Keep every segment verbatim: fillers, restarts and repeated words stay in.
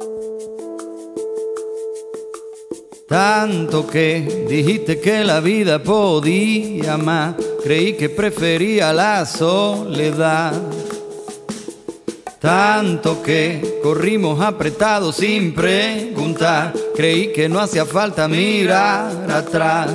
Tanto que dijiste que la vida podía más, creí que prefería la soledad. Tanto que corrimos apretados sin preguntar, creí que no hacía falta mirar atrás.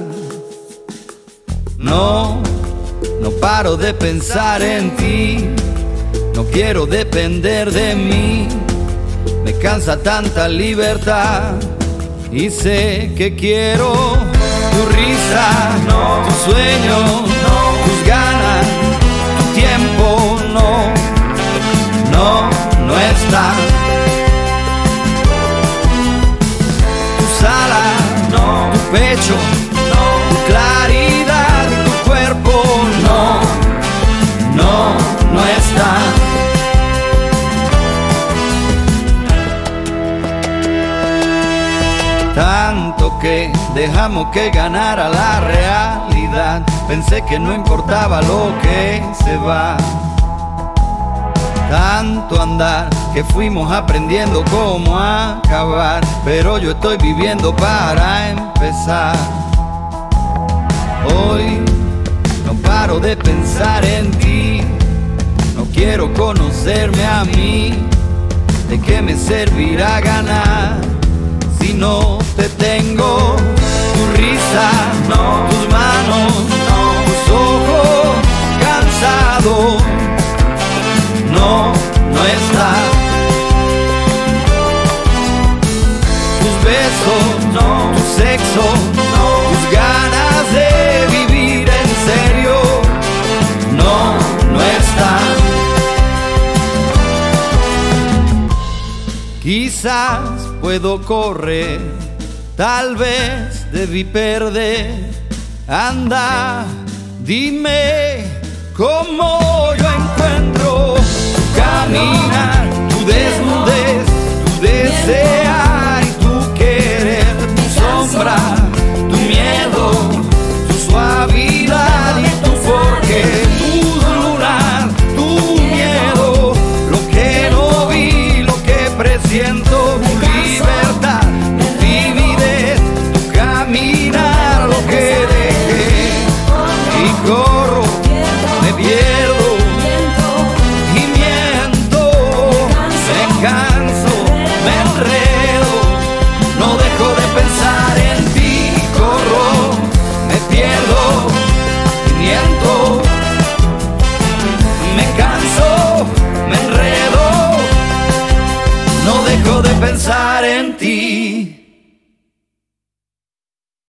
No, no paro de pensar en ti, no quiero depender de mí. Me cansa tanta libertad y sé que quiero tu risa, no, tu sueño, no, tus ganas, tu tiempo, no, no, no está. Tus alas, no, tu pecho, no, tu claridad y tu cuerpo, no, no, no está. Tanto que dejamos que ganara la realidad, pensé que no importaba lo que se va. Tanto andar que fuimos aprendiendo cómo acabar, pero yo estoy viviendo para empezar. Hoy no paro de pensar en ti, no quiero conocerme a mí. ¿De qué me servirá ganar si no te tengo? Tu risa, no, tus manos, no, tus ojos cansados, no, no está. Tus besos, no, tu sexo, no, tus ganas de vivir en serio, no, no está. Quizás puedo correr, tal vez debí perder. Anda, dime cómo yo encuentro tu caminar, tu desnudez, tu desear y tu querer, tu sombra, tu miedo, tu suavidad y tu porqué, tu lunar, tu miedo, lo que no vi, lo que presiento, tu libertad, tu timidez, tu caminar, lo que dejé y corro, me pierdo y miento, me canso, me enredo, no dejo de pensar en ti, corro, me pierdo y miento, me canso, me enredo, no dejo de pensar en ti.